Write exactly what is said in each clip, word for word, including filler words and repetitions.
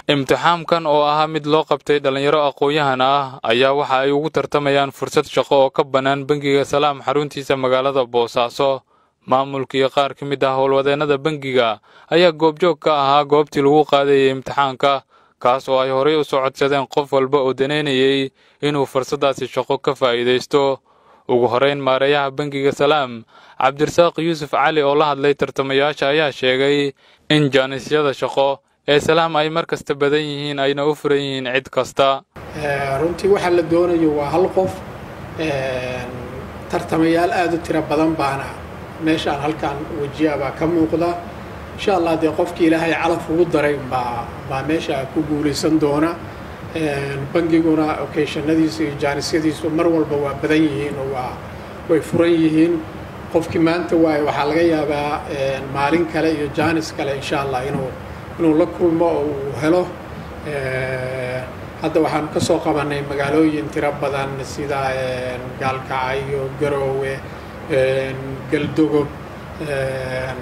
imtixaankan oo ah mid loo qabtay dhalinyaro aqoon-yahan ah ayaa waxa ay ugu tartamayaan fursad shaqo oo ka banaan bangiga Salaam xaruntiisa magaalada Boosaaso. maamulka iyo qaar ka mid ah howlwadeennada bangiga ayaa goobjoog ka ahaa goobtii lagu qaaday imtixaanka, kaas oo ay horey u soo codsadeen qof walba oo daneynayay inuu fursadaasi shaqo ka faa'iideysto. ugu horeyn maareeyaha bangiga Salaam Cabdirasaaq Yuusuf Cali oo la hadlay tartamayaasha ayaa sheegay in jaanisyada shaqo ee Salaam ay markasta badan yihiin ayna u furan yihiin cid kasta. runtii waxa la doonayo waa hal qof ee tartamayaal aad u tiro badan baana meeshaan halkaan wajiyaba ka muuqda. insha Allah de qofkii Ilaahay calaf ugu daray ba ba meesha ku guuleysan doona. ee bangiguna occasionadiisa iyo jaanisyadiisu mar walba waa badan yihiin oo waa way furan yihiin. qofkii maanta waay waxa laga yaabaa ee maalin kale iyo jaanis kale insha Allah inuu inuu la kulmo oo helo. ee hadda waxaan ka soo qabanay magaalooyin tiro badan sida ee Gaalkacyo, Garowe, ee Galdogob, ee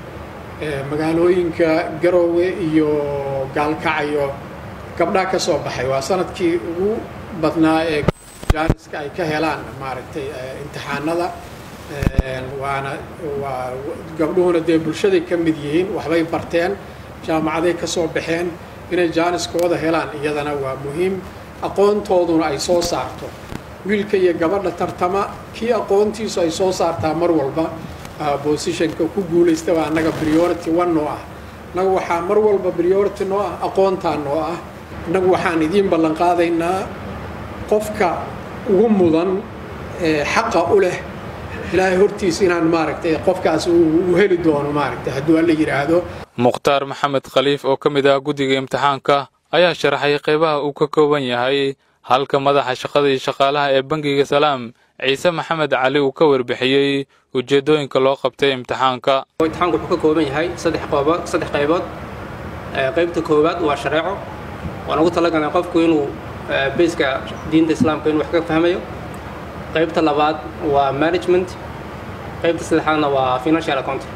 magaalooyinka Garowe iyo Gaalkacyo gabdhaha ka soo baxay waa sanadkii ugu badnaa ee jaaniska ay ka helaan maaragtay imtixaanada. ee waana waa gabdhuhuna dee bulshada ka mid yihiin, waxbay barteen, jaamacaday ka soo baxeen, inay jaaniskooda helaan iyadana waa muhiim. aqoontooduna ay soo saarto wiilka iyo gabadha tartama kii aqoontiisu ay soo saartaa mar walba positionka ku guuleysta waa anaga priority one noo ah. anaga waxaa mar walba priority noo ah aqoontaan noo ah. anagu waxaan idiin ballan qaadaynaa qofka ugu mudan ee xaqa u leh Ilaahay hortiisa inaan maaragtay qofkaas uu heli doono maaragtay hadduu la yiraahdo. Mukhtaar Maxamed Khaliif oo ka mid ah guddiga imtixaanka ayaa sharaxay qaybaha uu ka kooban yahay, halka madaxa shaqada iyo shaqaalaha ee bangiga Salaam Ciise Maxamed Cali uu ka warbixiyay ujeedooyinka loo qabtay imtixaanka. imtixaanku wuxuu ka kooban yahay saddex qaybood saddex qaybood. qaybta koowaad waa shareeco, waan ugu talagalnay qofku inuu basiska diinta Islaamka inuu wax ka fahmayo. qaybta labaad waa management, qaybta saddexaadna waa financial accounting.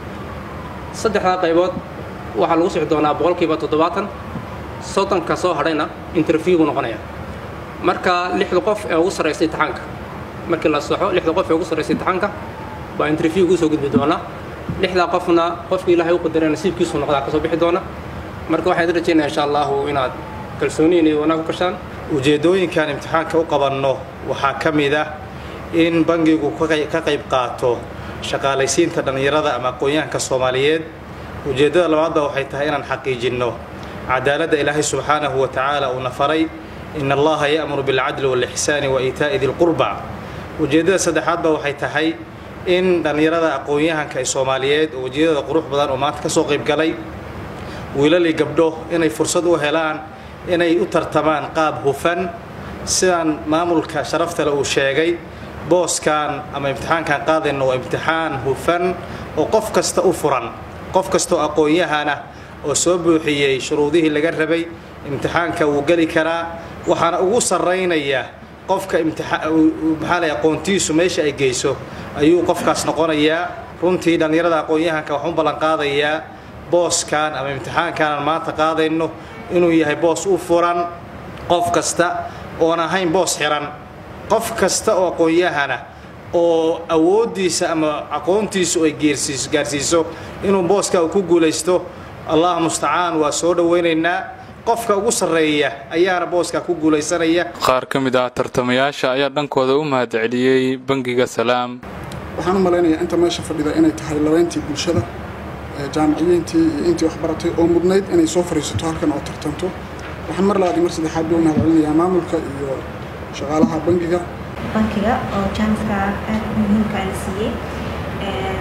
saddexda qaybood waxa lagu socon doonaa boqolkiiba toddobaatan. soddon ka soo hadhayna interview noqonaya. marka lixda qof ee ugu sareysay imtixaanka markii la soxo lixda qof ee ugu sareysay imtixaanka baa interview ugu soo gudbi doona. lixda qofna qofkii Ilaahay u qadaray nasiibkiisu noqda ka soo bixi doona. marka waxaan rajaynayaa insha Allah inaad kalsooni iyo wanaag ku kashaan. ujeedooyinkan imtixaanka u qabanno waxaa ka mid ah in bangigu ka qayb qaato shaqaalaysiinta dhalinyarada ama aqoonyahanka Soomaaliyeed. ujeedada labaad waxay tahay inaan xaqiijino cadaaladda Ilaahay subhanahu wa ta'ala uu nafaray in Allaha ya'muru bil 'adli wal ihsani wa ita'i dhil qurba. ujeedada saddexaad waxay tahay in dhalinyarada aqoonyahanka Soomaaliyeed oo ujeedada qurux badan oo maanta ka soo qayb galay wiilal iyo gabdho inay fursad u helaan inay u tartamaan qaab hufan sidaan maamulka sharafta leh uu sheegay. booskan ama imtixaankan qaadayno waa imtixaan hufan oo qof kasta u furan, qof kasta aqoon-yahana oo soo buuxiyay shuruudihii laga rabay imtixaanka uu gali karaa. waxaana ugu sareynaya qofka imtixaan maxaa aqoontiisu meesha ay geyso ayuu qofkaas noqonayaa. runtii dhalinyarada aqoon-yahanka waxaan ballan qaadayaa booskan ama imtixaankan maanta qaadayno inuu yahay boos u furan qof kasta oo aan ahayn boos xiran. qof kasta oo aqoon-yahana oo awoodiisa ama aqoontiisu ay geersiiso gaarsiiso inuu booska ku guuleysto. Allah musta'aan waa soo dhaweynaynaa qofka ugu sareeya ayaana booska ku guuleysanaya. qaar ka mid ah tartamayaasha ayaa dhankooda u mahadceliyay bangiga Salaam. waxaan u maleynayaa inta meesha fadhida inay tahay labayntii bulshada jaamiciyiintii iyo intii wax baratay oo mudnayd inay soo fariisato halkan oo tartanto. waxaan mar labaad mar saddexaad u mahadcelinayaa maamulka iyo shaqaalaha bangiga bankiga oo jaaniska aad muhiimka ah siiyay. ee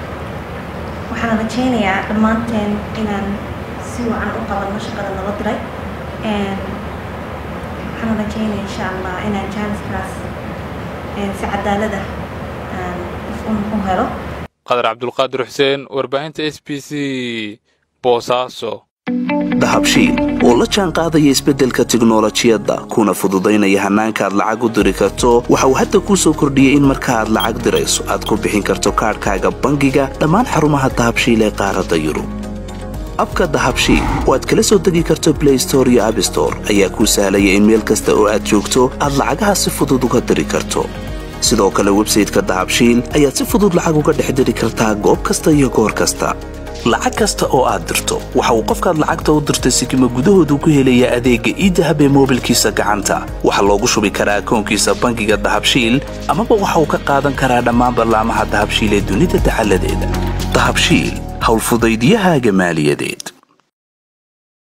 waxaan rajaynayaa dhammaanteen inaan si wacan u qabanno shaqada nala diray. ee waxaan rajaynayaa insha Allah inaan jaaniskaas ee si cadaalad ah u helo. Qadar Cabdulqaadir Xuseen, warbaahinta S B C, Boosaaso. dahabshiil oo la jaan qaadaya isbeddelka tiknoolajiyadda kuna fududaynaya hanaanka aad lacag u diri karto. waxa uu hadda kuu soo kordhiyay in marka aad lacag dirayso aad ku bixin karto kaarkaaga bangiga dhammaan xarumaha dahabshiil ee qaaradda Yurub. abka dahabshiil oo aad kala soo degi karto Play Store iyo App Store ayaa kuu sahlaya in meel kasta oo aad joogto aad lacagaha si fudud uga diri karto sidoo kale website-ka dahabshiil ayaad si fudud lacag uga dhex diri kartaa goob kasta iyo goor kasta lacag kasta oo aad dirto waxa uu qofkaad lacagta u dirtay sikimo gudahoodu ku helayaa adeegga e-dahab ee moobilkiisa gacanta waxa loogu shubi karaa akoonkiisa bangiga dahabshiil amaba waxa uu ka qaadan karaa dhammaan barnaamijyada dahabshiil ee dunida taxalladeeda dahabshiil hawl fudaydiyahaaga maaliyadeed